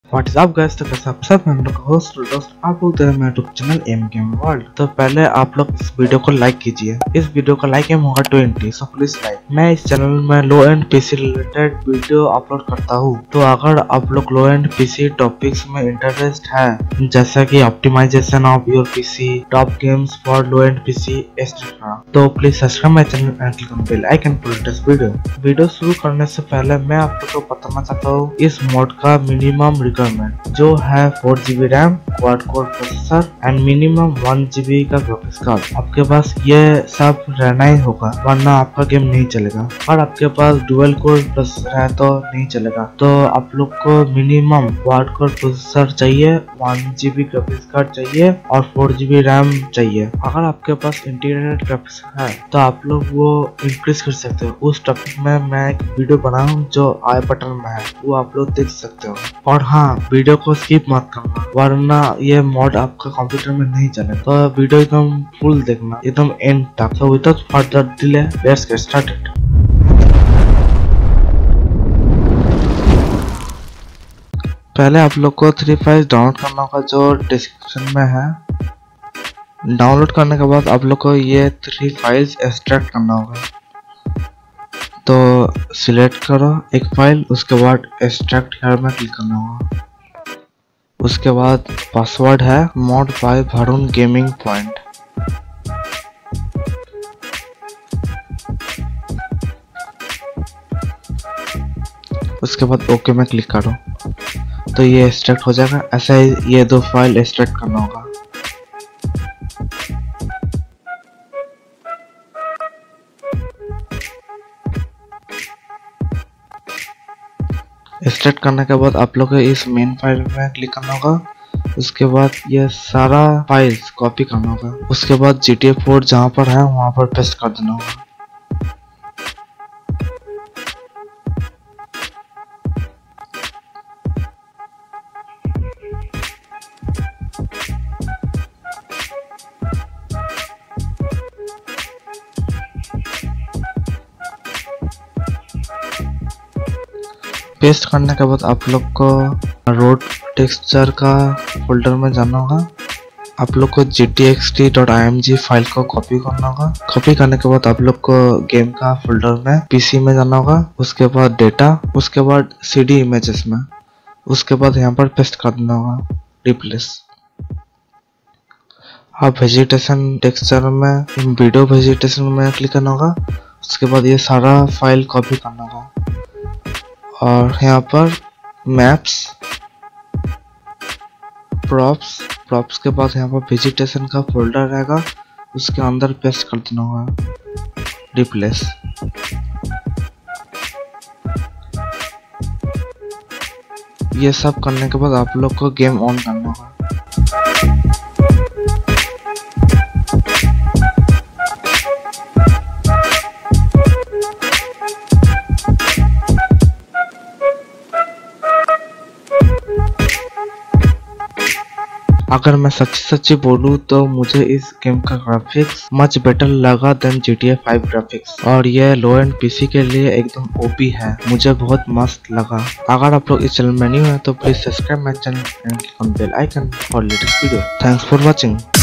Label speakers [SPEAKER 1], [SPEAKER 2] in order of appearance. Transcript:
[SPEAKER 1] What's up guys, तो कैसे आप सब। मैं लोग होस्ट दोस्त आप लोग देख रहे हैं मेरे YouTube channel M game world. तो पहले आप लोग इस वीडियो को लाइक कीजिए। इस वीडियो का लाइक एम होगा 20, सो प्लीज लाइक। मैं इस चैनल में low end PC related video upload करता हूँ। तो अगर आप लोग लो एंड पीसी टॉपिक्स में इंटरेस्ट है, जैसा कि optimization of your PC, top games for low end PC etcetera, तो please subscribe my channel and click on bell icon for latest video शुरू करने से पहले मैं आप लोग को बताना चाहता हूँ इस मोड का मिनिमम रिक्वायरमेंट जो है 4GB RAM, quad core processor and minimum 1GB का ग्राफिक्स कार्ड। आपके पास ये सब रहना ही होगा, वरना आपका गेम नहीं चलेगा। और आपके पास डुअल कोर प्रोसेसर है तो नहीं चलेगा। तो आप लोग को मिनिमम क्वाड कोर प्रोसेसर चाहिए, 1GB ग्राफिक्स कार्ड चाहिए और 4GB रैम चाहिए। अगर आपके पास इंटीग्रेटेड ग्राफिक्स है तो आप लोग वो इंक्रीज कर सकते हो। उस टॉपिक में मैं एक वीडियो बनाया हूँ जो आई बटन में है, वो आप लोग देख सकते हो। और हाँ, वीडियो को स्किप मत करना, वरना ये मॉड आपका कंप्यूटर में नहीं चले। तो वीडियो एकदम फुल देखना, एकदम एंड तक। So without further delay, let's get started. पहले आप लोग को 3 फाइल्स डाउनलोड करना होगा जो डिस्क्रिप्शन में है। डाउनलोड करने के बाद आप लोग को ये 3 फाइल्स एक्सट्रैक्ट करना होगा। तो सिलेक्ट करो एक फाइल, उसके बाद एक्सट्रैक्ट हियर में क्लिक करना होगा। उसके बाद पासवर्ड है mod by Varun gaming point. उसके बाद ओके में क्लिक करो तो ये एक्सट्रैक्ट हो जाएगा। ऐसा ही ये 2 फाइल एक्सट्रैक्ट करना होगा। एक्सट्रैक्ट करने के बाद आप लोग को इस मेन फाइल में क्लिक करना होगा। उसके बाद ये सारा फाइल्स कॉपी करना होगा। उसके बाद GTA 4 जहाँ पर है वहाँ पर पेस्ट कर देना होगा। पेस्ट करने के बाद आप लोग को रोड टेक्सचर का फोल्डर में जाना होगा। आप लोग को gtxt.img फाइल को कॉपी करना होगा। कॉपी करने के बाद आप लोग को गेम का फोल्डर में पीसी में जाना होगा। उसके बाद डेटा, उसके बाद CD इमेजेस में, उसके बाद यहाँ पर पेस्ट कर देना होगा रिप्लेस। आप वेजिटेशन टेक्सचर में वीडियो वेजिटेशन में क्लिक करना होगा। उसके बाद ये सारा फाइल कॉपी करना होगा और यहाँ पर मैप्स, प्रॉप्स के बाद यहाँ पर वेजिटेशन का फोल्डर रहेगा, उसके अंदर पेस्ट कर देना होगा रिप्लेस। ये सब करने के बाद आप लोग को गेम ऑन करना होगा। अगर मैं सच्ची बोलूं तो मुझे इस गेम का ग्राफिक्स मच बेटर लगा देन GTA 5 ग्राफिक्स, और ये लो एंड पीसी के लिए एकदम ओपी है। मुझे बहुत मस्त लगा। अगर आप लोग इस चैनल में न्यू है तो please subscribe my channel and click on bell icon for latest video. Thanks for watching.